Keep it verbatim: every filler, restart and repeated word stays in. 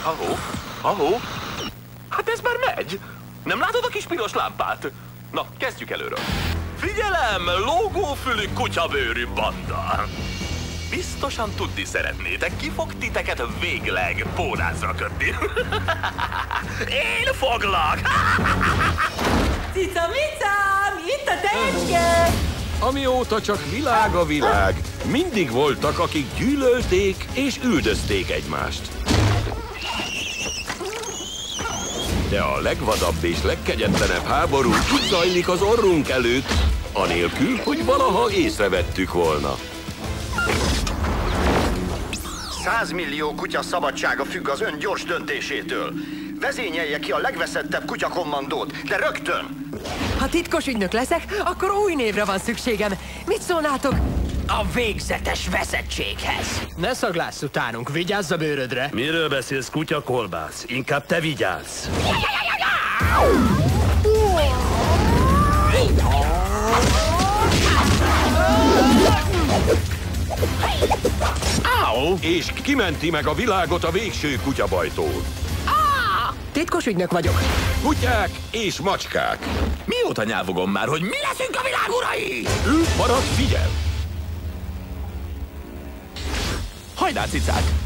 Ahó, ahó. Hát ez már megy. Nem látod a kis piros lámpát? Na, kezdjük előről. Figyelem, lógófülű kutyabőrű banda. Biztosan tudni szeretnétek, ki fog titeket végleg pórázra kötni. Én foglak! Cica-mica, itt a tecske! Amióta csak világ a világ, mindig voltak, akik gyűlölték és üldözték egymást. De a legvadabb és legkegyetlenebb háború itt zajlik az orrunk előtt, anélkül, hogy valaha észrevettük volna. Százmillió kutya szabadsága függ az ön gyors döntésétől. Vezényelje ki a legveszettebb kutyakommandót, de rögtön! Ha titkos ügynök leszek, akkor új névre van szükségem. Mit szólnátok? A végzetes veszettséghez. Ne szaglász utánunk, vigyázz a bőrödre. Miről beszélsz, kutya kolbász? Inkább te vigyázz. Áó! És kimenti meg a világot a végső kutyabajtól. Titkos ügynök vagyok. Kutyák és macskák. Mióta nyávogom már, hogy mi leszünk a világ urai? Ő marad, figyel! Hajrá, cicák!